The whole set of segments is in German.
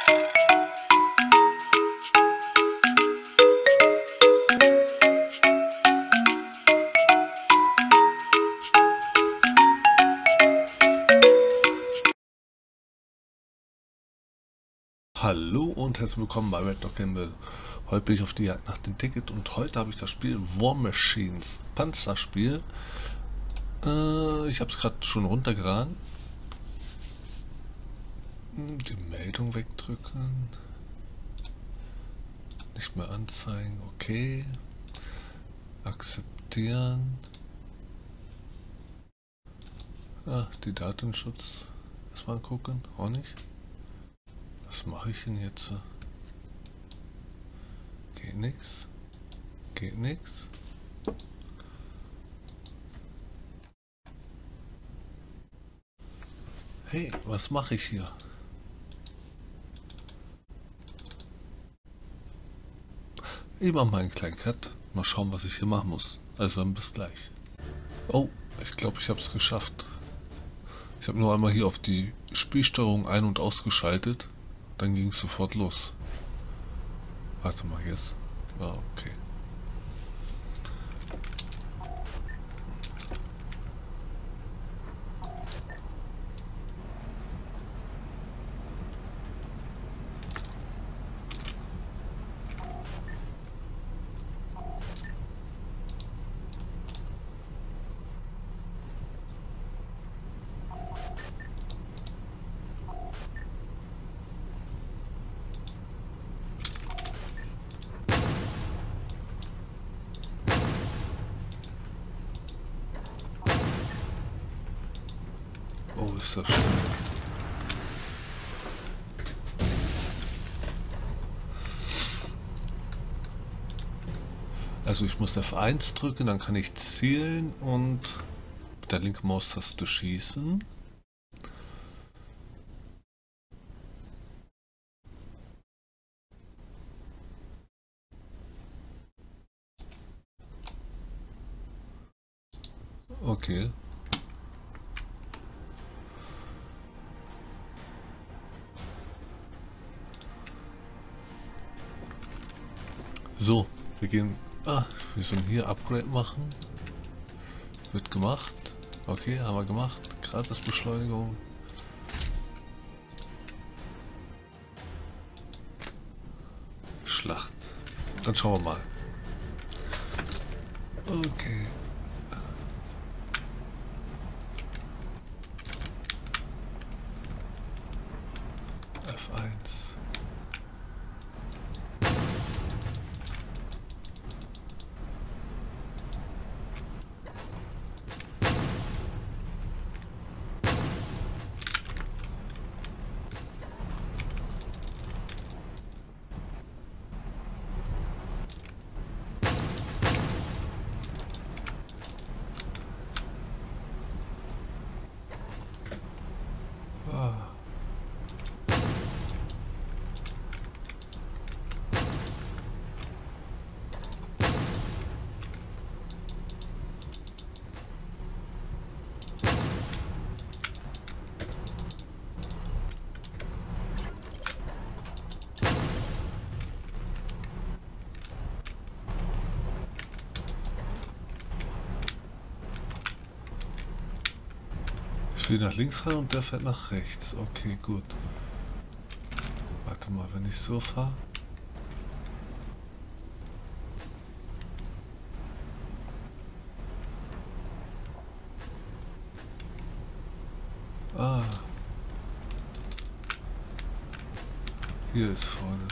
Hallo und herzlich willkommen bei Red Dog Gamble. Heute bin ich auf die Jagd nach dem Ticket und heute habe ich das Spiel War Machines, Panzerspiel. Ich habe es gerade schon runtergeladen. Die Meldung wegdrücken. Nicht mehr anzeigen, okay. Akzeptieren. Die Datenschutz. Erstmal angucken, auch nicht. Was mache ich denn jetzt? Geht nix. Geht nix. Hey, was mache ich hier? Ich mache mal einen kleinen Cut. Mal schauen, was ich hier machen muss. Also dann bis gleich. Oh, ich glaube, ich habe es geschafft. Ich habe nur einmal hier auf die Spielsteuerung ein- und ausgeschaltet. Dann ging es sofort los. Warte mal, jetzt. Okay. Oh, ist das schön. Also ich muss F1 drücken, dann kann ich zielen und mit der linken Maustaste schießen. Okay. So, wir gehen... wir sollen hier Upgrade machen. Wird gemacht. Okay, haben wir gemacht. Gratisbeschleunigung. Schlacht. Dann schauen wir mal. Okay. F1. Ah. Ich will nach links fahren und der fährt nach rechts. Okay, gut. Warte mal, wenn ich so fahre. Hier ist vorne.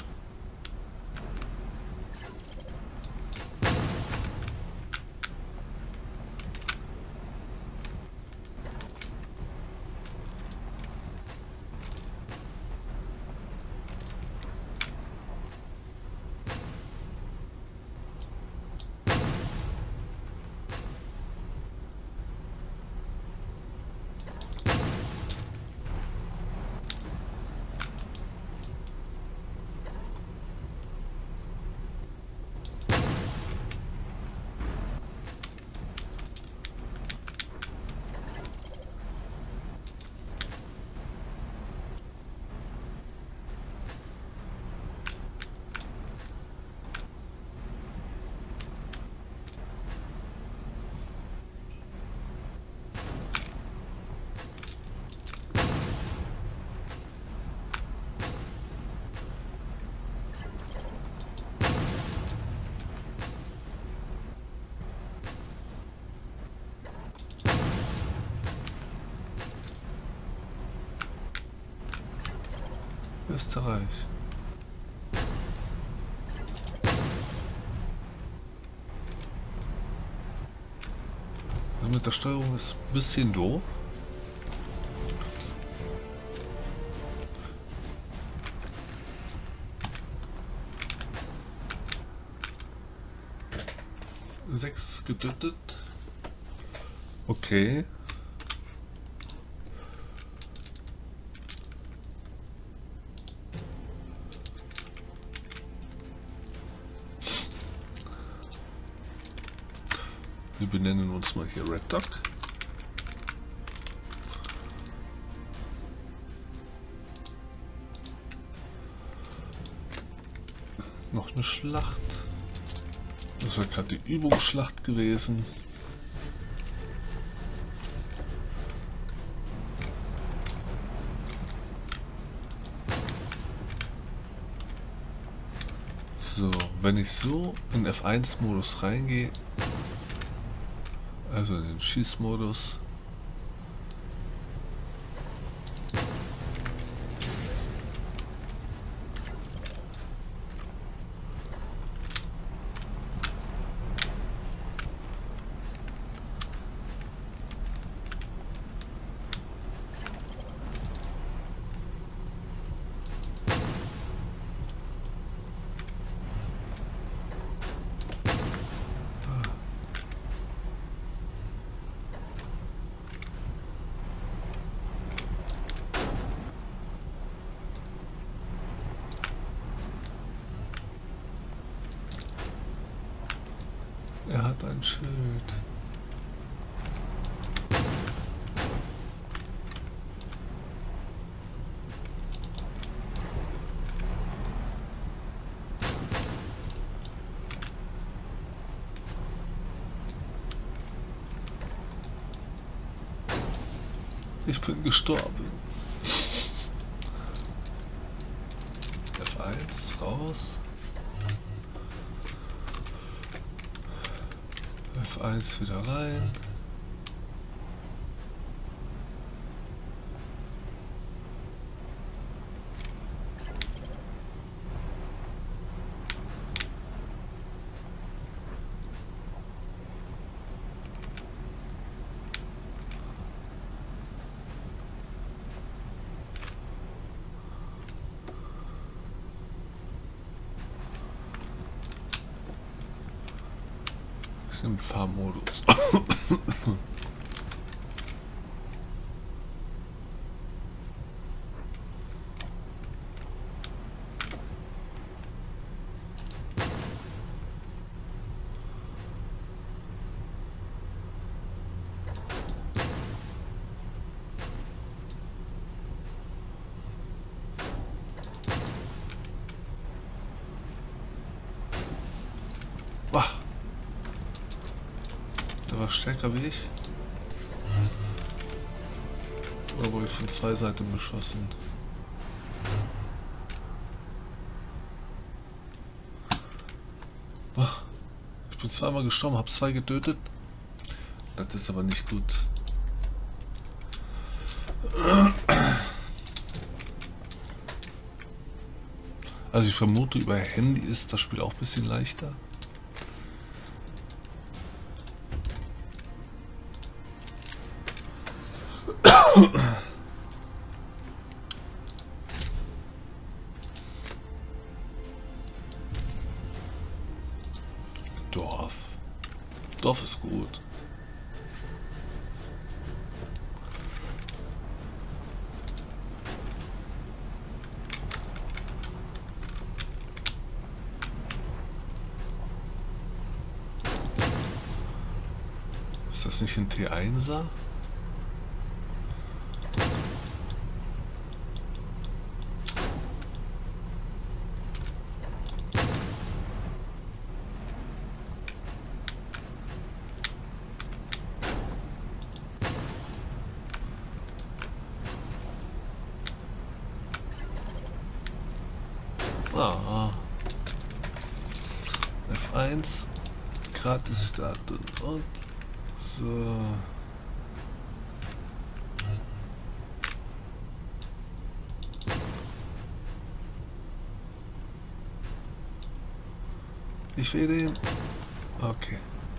Österreich. Also mit der Steuerung ist ein bisschen doof. Sechs getötet. Okay. Wir benennen uns mal hier Red Duck. Noch eine Schlacht. Das war gerade die Übungsschlacht gewesen. So, wenn ich so in F1-Modus reingehe, also in den Schießmodus, er hat ein Schild. Ich bin gestorben. F1 raus. F1 wieder rein. Im Fahrmodus. Wah. Der war stärker wie ich. Oder wurde ich von zwei Seiten beschossen? Ich bin zweimal gestorben, habe zwei getötet. Das ist aber nicht gut. Also ich vermute, über Handy ist das Spiel auch ein bisschen leichter. Dorf. Dorf ist gut. Ist das nicht ein T1er? Ah. F1 gratis starten und so. Ich will den. Okay.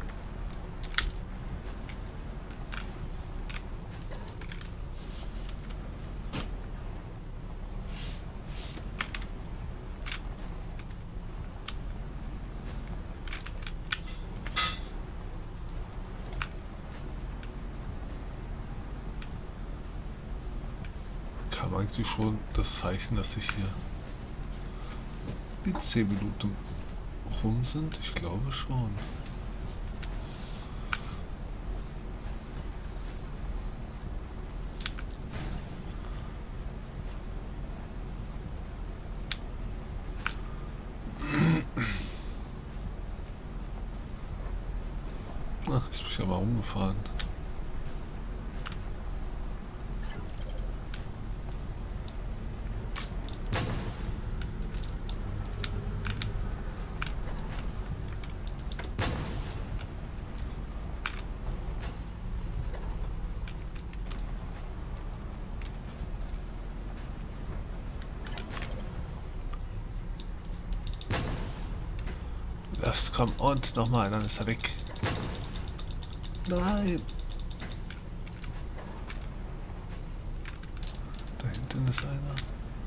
Kam eigentlich schon das Zeichen, dass ich hier die 10 Minuten rum sind? Ich glaube schon. Ach, ist mich aber umgefahren. Das kommt und nochmal, dann ist er weg. Nein. Da hinten ist einer.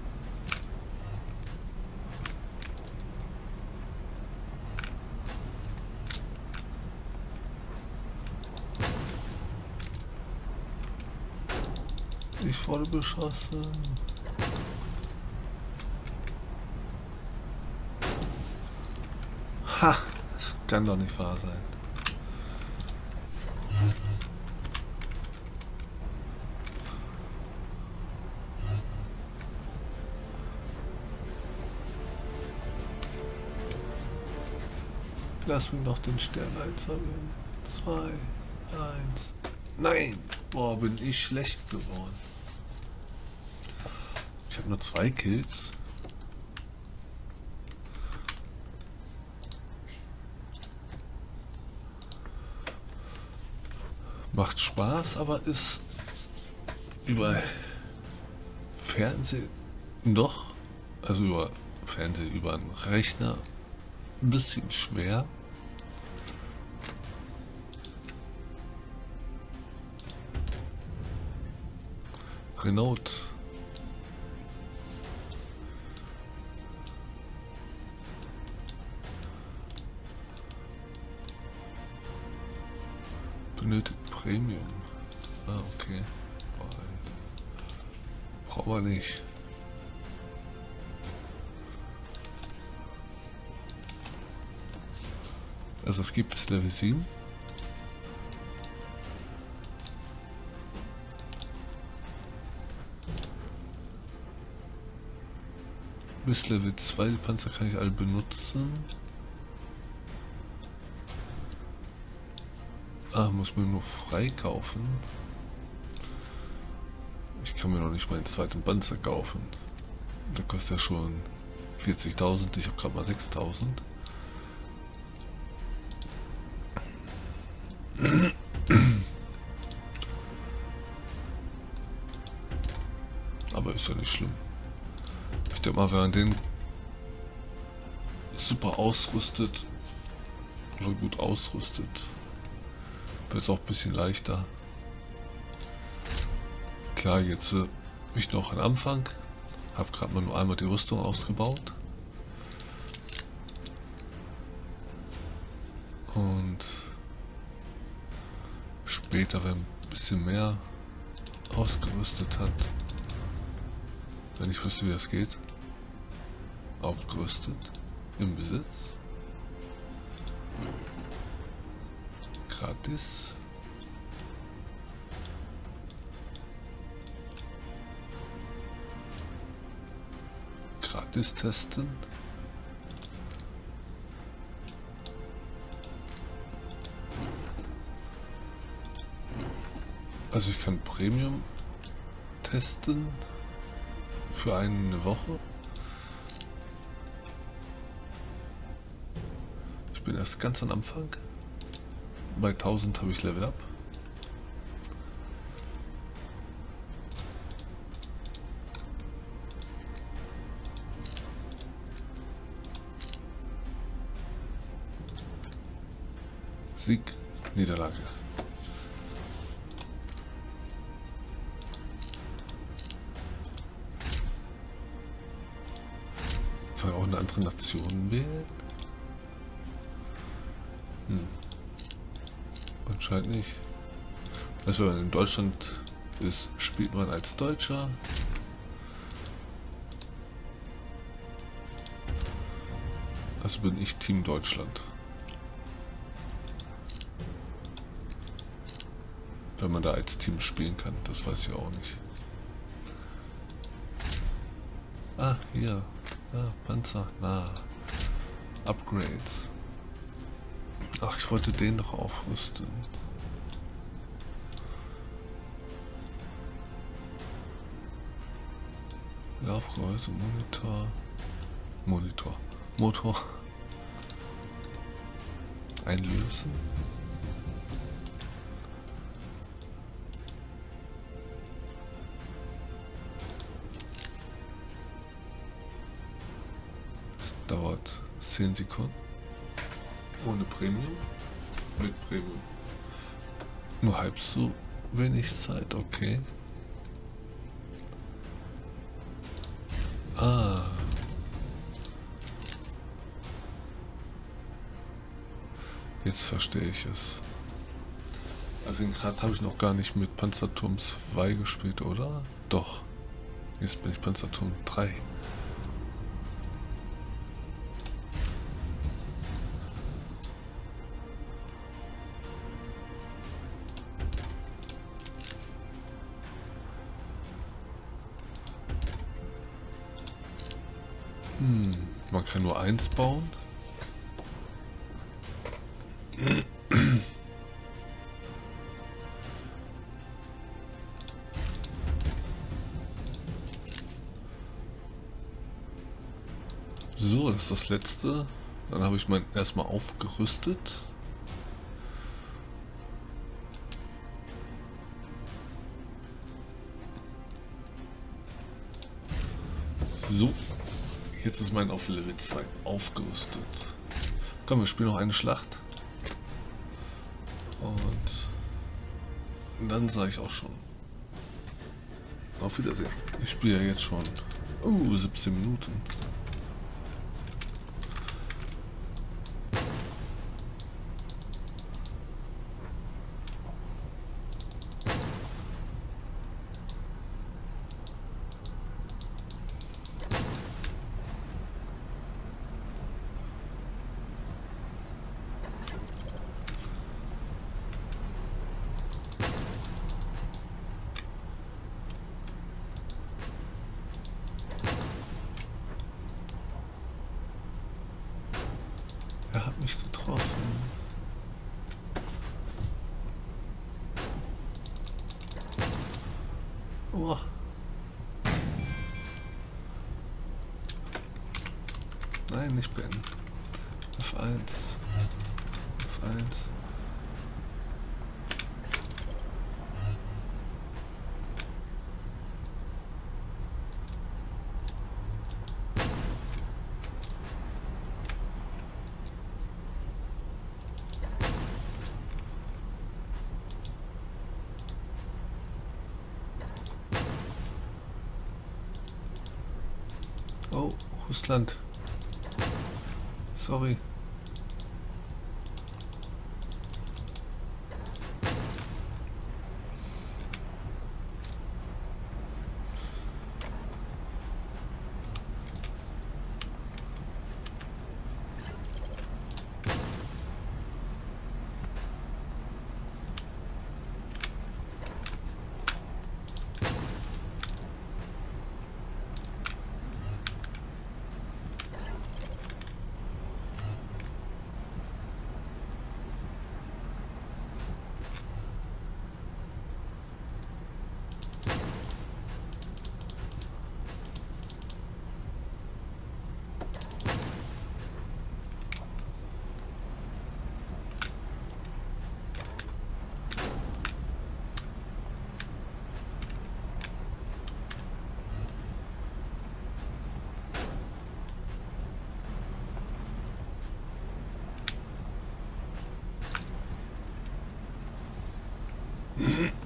Ich wurde beschossen. Ha! Das kann doch nicht wahr sein. Lass mich noch den Stern einsammeln. 2, 1. Nein! Boah, bin ich schlecht geworden. Ich habe nur 2 Kills. Macht Spaß, aber ist über Fernsehen doch, also über Fernsehen, über einen Rechner ein bisschen schwer. Renault. Benötigt Premium. Ah, okay. Brauchen wir nicht. Also es gibt es Level 7. Bis Level 2, die Panzer kann ich alle benutzen. Ah, muss mir nur freikaufen. Ich kann mir noch nicht meinen zweiten Panzer kaufen. Der kostet ja schon 40.000, ich habe gerade mal 6.000. Aber ist ja nicht schlimm. Ich denke mal, wenn man den super ausrüstet oder gut ausrüstet, wird es auch ein bisschen leichter. Klar, jetzt bin ich noch am Anfang, habe gerade mal nur einmal die Rüstung ausgebaut und später, wenn ein bisschen mehr ausgerüstet hat, wenn ich wüsste, wie das geht, aufgerüstet, im Besitz, gratis. Gratis testen. Also ich kann Premium testen für eine Woche. Ich bin erst ganz am Anfang. Bei 1000 habe ich Level Up. Sieg, Niederlage. Kann man auch eine andere Nation wählen? Anscheinend nicht. Also wenn man in Deutschland ist, spielt man als Deutscher. Also bin ich Team Deutschland. Wenn man da als Team spielen kann, das weiß ich auch nicht. Ah, hier. Ah, Panzer. Na. Upgrades. Ach, ich wollte den noch aufrüsten. Laufgehäuse, Motor. Einlösen. Das dauert 10 Sekunden. Ohne Premium. Mit Premium. Nur halb so wenig Zeit, okay. Ah. Jetzt verstehe ich es. Also gerade habe ich noch gar nicht mit Panzerturm 2 gespielt, oder? Doch. Jetzt bin ich Panzerturm 3. Man kann nur eins bauen. So, das ist das letzte. Dann habe ich mein erstmal aufgerüstet. So, jetzt ist mein auf Level 2 aufgerüstet. Komm, wir spielen noch eine Schlacht. Und dann sage ich auch schon. Auf Wiedersehen. Ich spiele ja jetzt schon 17 Minuten. Er hat mich getroffen. Oh. Nein, nicht beenden. F1. F1. Oh, Russland. Sorry.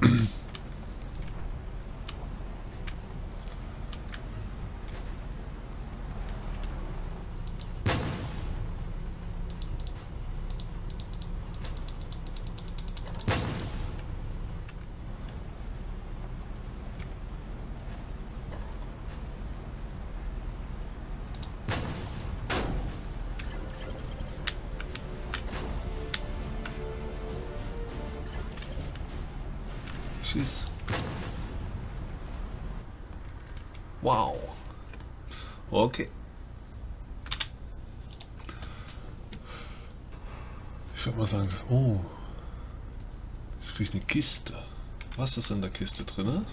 Schieß. Wow. Okay. Ich würde mal sagen, oh, jetzt kriege ich eine Kiste. Was ist in der Kiste drin?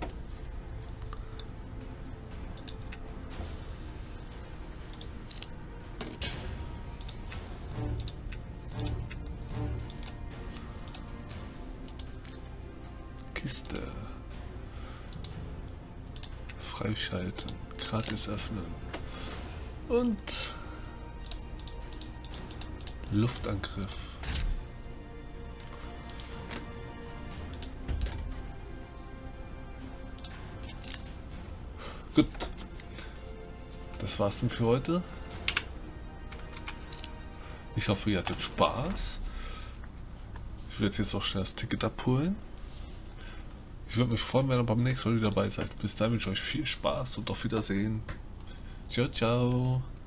Kiste. Freischalten. Gratis öffnen. Und Luftangriff. Gut. Das war's dann für heute. Ich hoffe, ihr hattet Spaß. Ich werde jetzt auch schnell das Ticket abholen. Ich würde mich freuen, wenn ihr beim nächsten Mal wieder dabei seid. Bis dahin wünsche ich euch viel Spaß und auf Wiedersehen. Ciao, ciao.